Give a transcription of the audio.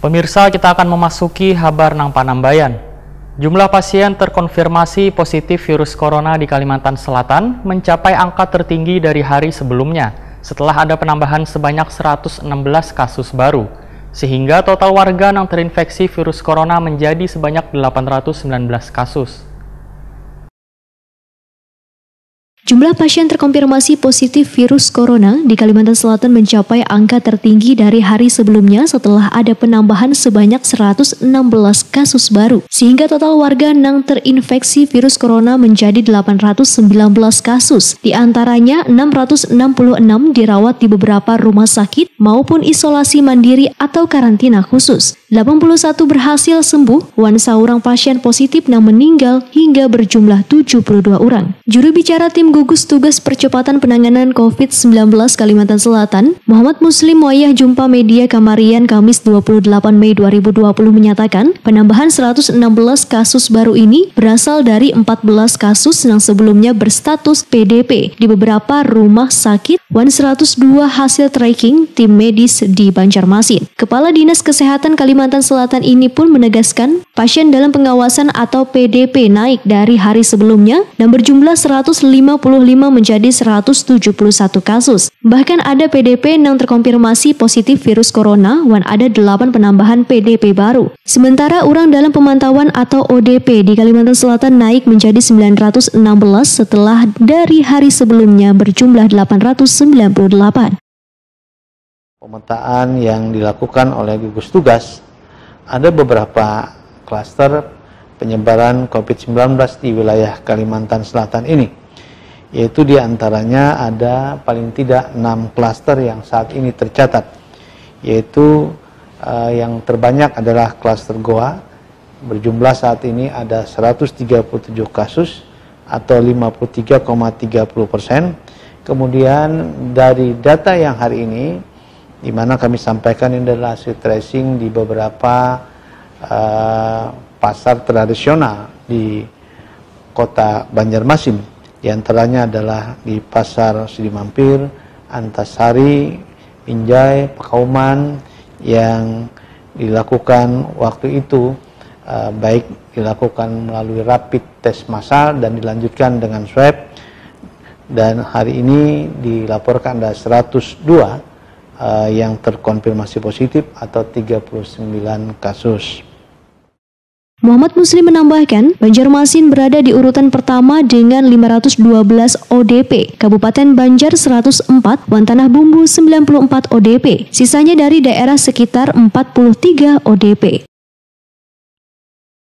Pemirsa, kita akan memasuki Habar Nang Panambayan. Jumlah pasien terkonfirmasi positif virus corona di Kalimantan Selatan mencapai angka tertinggi dari hari sebelumnya, setelah ada penambahan sebanyak 116 kasus baru, sehingga total warga yang terinfeksi virus corona menjadi sebanyak 819 kasus. Jumlah pasien terkonfirmasi positif virus corona di Kalimantan Selatan mencapai angka tertinggi dari hari sebelumnya setelah ada penambahan sebanyak 116 kasus baru, sehingga total warga yang terinfeksi virus corona menjadi 819 kasus. Di antaranya 666 dirawat di beberapa rumah sakit maupun isolasi mandiri atau karantina khusus. 81 berhasil sembuh, seorang pasien positif yang meninggal hingga berjumlah 72 orang. Juru bicara tim gugus tugas percepatan penanganan COVID-19 Kalimantan Selatan, Muhammad Muslim Wayah jumpa media Kamarian Kamis 28 Mei 2020 menyatakan penambahan 116 kasus baru ini berasal dari 14 kasus yang sebelumnya berstatus PDP di beberapa rumah sakit, 102 hasil tracking tim medis di Banjarmasin. Kepala Dinas Kesehatan Kalimantan Selatan ini pun menegaskan pasien dalam pengawasan atau PDP naik dari hari sebelumnya dan berjumlah 155 menjadi 171 kasus. Bahkan ada PDP yang terkonfirmasi positif virus corona dan ada 8 penambahan PDP baru. Sementara orang dalam pemantauan atau ODP di Kalimantan Selatan naik menjadi 916 setelah dari hari sebelumnya berjumlah 898. Pemetaan yang dilakukan oleh gugus tugas, ada beberapa klaster penyebaran COVID-19 di wilayah Kalimantan Selatan ini, yaitu diantaranya ada paling tidak 6 klaster yang saat ini tercatat, yaitu yang terbanyak adalah klaster Goa, berjumlah saat ini ada 137 kasus atau 53,30%. Kemudian dari data yang hari ini, di mana kami sampaikan ini adalah hasil tracing di beberapa pasar tradisional di kota Banjarmasin, di antaranya adalah di Pasar Sidi Mampir, Antasari, Binjai, Pakauman, yang dilakukan waktu itu baik dilakukan melalui rapid test massal dan dilanjutkan dengan swab, dan hari ini dilaporkan ada 102 yang terkonfirmasi positif atau 39 kasus. Muhammad Muslim menambahkan, Banjarmasin berada di urutan pertama dengan 512 ODP, Kabupaten Banjar 104, Tanah Bumbu 94 ODP, sisanya dari daerah sekitar 43 ODP.